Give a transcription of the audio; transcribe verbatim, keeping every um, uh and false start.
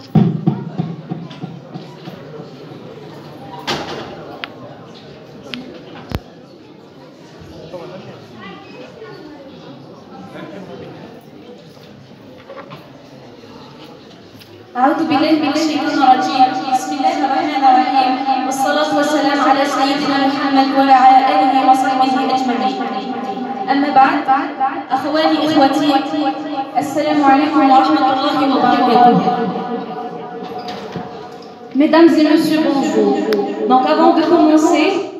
أعوذ بالله من الشيطان الرجيم. بسم الله الرحمن الرحيم، والصلاة والسلام على سيدنا محمد وعلى آله وصحبه أجمعين. أما بعد، أخواني إخوتي، السلام عليكم ورحمة الله وبركاته. Mesdames et messieurs, bonjour. Donc avant de commencer,